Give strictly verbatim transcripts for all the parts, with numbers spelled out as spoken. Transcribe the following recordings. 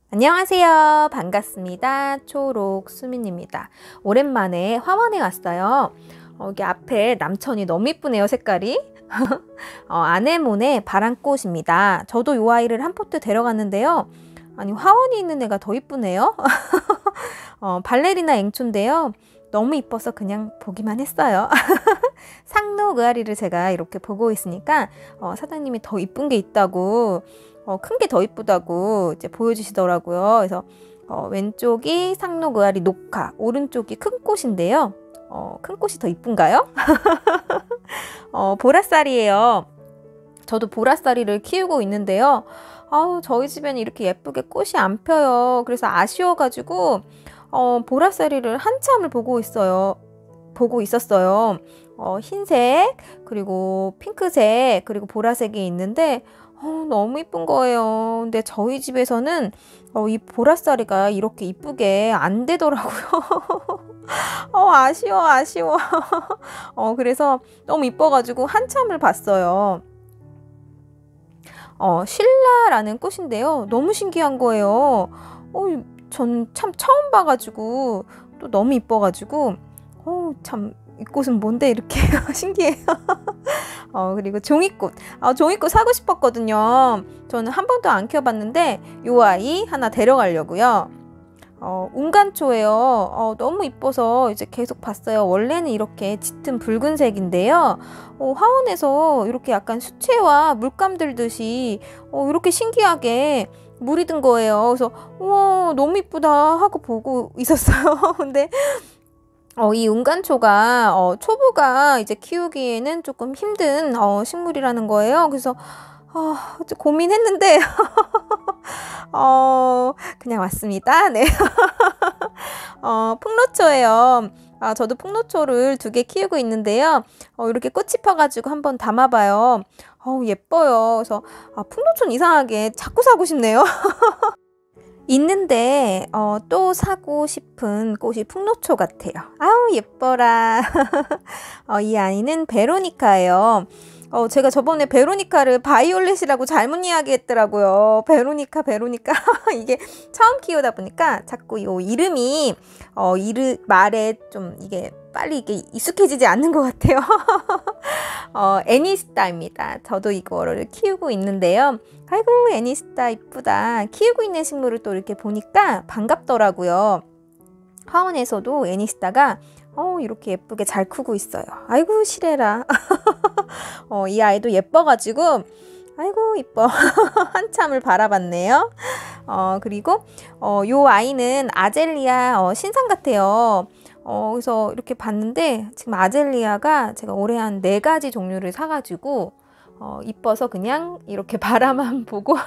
안녕하세요. 반갑습니다. 초록수민입니다. 오랜만에 화원에 왔어요. 어, 여기 앞에 남천이 너무 이쁘네요. 색깔이. 어, 아네모네 바람꽃입니다. 저도 이 아이를 한 포트 데려갔는데요. 아니 화원이 있는 애가 더 이쁘네요. 어, 발레리나 앵초인데요. 너무 이뻐서 그냥 보기만 했어요. 상록 의아리를 제가 이렇게 보고 있으니까 어, 사장님이 더 이쁜 게 있다고 어, 큰 게 더 이쁘다고 이제 보여주시더라고요. 그래서 어, 왼쪽이 상록 의아리 녹화, 오른쪽이 큰 꽃인데요. 어, 큰 꽃이 더 이쁜가요? 어, 보라쌀이에요. 저도 보라쌀이를 키우고 있는데요. 아우, 저희 집에는 이렇게 예쁘게 꽃이 안 펴요. 그래서 아쉬워가지고 어, 보라쌀이를 한참을 보고 있어요. 보고 있었어요. 어, 흰색, 그리고 핑크색, 그리고 보라색이 있는데 어, 너무 이쁜 거예요. 근데 저희 집에서는 어, 이 보라쌀이가 이렇게 이쁘게 안 되더라고요. 어, 아쉬워, 아쉬워. 어, 그래서 너무 이뻐가지고 한참을 봤어요. 어, 신라라는 꽃인데요. 너무 신기한 거예요. 어, 전 참 처음 봐가지고 또 너무 이뻐가지고 어, 참 이 꽃은 뭔데 이렇게 신기해요. 어, 그리고 종이꽃. 아, 종이꽃 사고 싶었거든요. 저는 한 번도 안 키워봤는데 요 아이 하나 데려가려고요. 어, 운간초예요. 어, 너무 이뻐서 이제 계속 봤어요. 원래는 이렇게 짙은 붉은색인데요. 어, 화원에서 이렇게 약간 수채화 물감 들듯이 어, 이렇게 신기하게 물이 든 거예요. 그래서 우와 너무 이쁘다 하고 보고 있었어요. 근데 어, 이 운간초가 어, 초보가 이제 키우기에는 조금 힘든 어, 식물이라는 거예요. 그래서 어, 고민했는데 어, 그냥 왔습니다. 네. 어, 풍로초예요. 아, 저도 풍로초를 두 개 키우고 있는데요. 어, 이렇게 꽃이 펴가지고 한번 담아봐요. 어, 예뻐요. 그래서 아, 풍로초는 이상하게 자꾸 사고 싶네요. 있는데 어, 또 사고 싶은 꽃이 풍로초 같아요. 아우 예뻐라. 어, 이 아이는 베로니카예요. 어, 제가 저번에 베로니카를 바이올렛이라고 잘못 이야기했더라고요. 베로니카 베로니카 이게 처음 키우다 보니까 자꾸 이 이름이 어, 이르 말에 좀 이게 빨리 이게 익숙해지지 않는 것 같아요. 어, 애니스타입니다. 저도 이거를 키우고 있는데요. 아이고 애니스타 이쁘다. 키우고 있는 식물을 또 이렇게 보니까 반갑더라고요. 화원에서도 애니스타가 어, 이렇게 예쁘게 잘 크고 있어요. 아이고 실해라. 어, 이 아이도 예뻐가지고 아이고 이뻐. 한참을 바라봤네요. 어, 그리고 어, 요 아이는 아젤리아 어, 신상 같아요. 어, 그래서 이렇게 봤는데 지금 아젤리아가 제가 올해 한 네 가지 종류를 사가지고 어, 이뻐서 그냥 이렇게 바라만 보고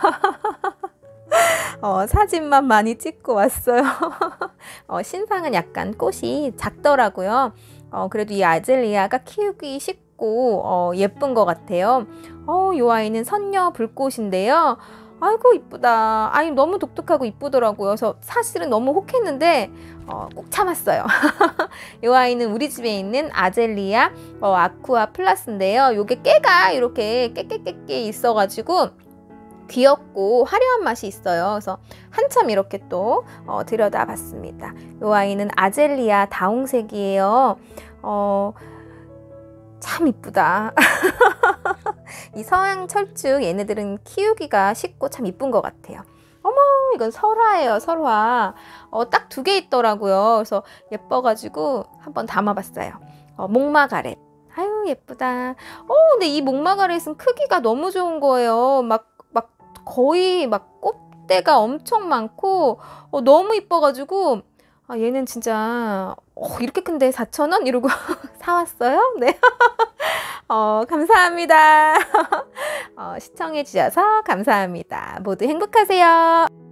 어, 사진만 많이 찍고 왔어요. 어, 신상은 약간 꽃이 작더라고요. 어, 그래도 이 아젤리아가 키우기 쉽고 어, 예쁜 것 같아요. 어, 이 아이는 선녀 불꽃인데요. 아이고 이쁘다. 아이 너무 독특하고 이쁘더라고요. 그래서 사실은 너무 혹했는데 어, 꼭 참았어요. 이 아이는 우리 집에 있는 아젤리아 어, 아쿠아 플러스인데요. 요게 깨가 이렇게 깨깨깨깨 있어가지고 귀엽고 화려한 맛이 있어요. 그래서 한참 이렇게 또 어, 들여다봤습니다. 이 아이는 아젤리아 다홍색이에요. 어, 참 이쁘다. 이 서양 철쭉 얘네들은 키우기가 쉽고 참 이쁜 것 같아요. 어머 이건 설화예요. 설화. 어, 딱 두 개 있더라고요. 그래서 예뻐가지고 한번 담아봤어요. 어, 목마가렛. 아유 예쁘다. 어 근데 이 목마가렛은 크기가 너무 좋은 거예요. 막 막 거의 막 꽃대가 엄청 많고 어, 너무 이뻐가지고 아, 얘는 진짜 어, 이렇게 큰데 사천 원 이러고 사왔어요. 네. 어, 감사합니다. 어, 시청해 주셔서 감사합니다. 모두 행복하세요.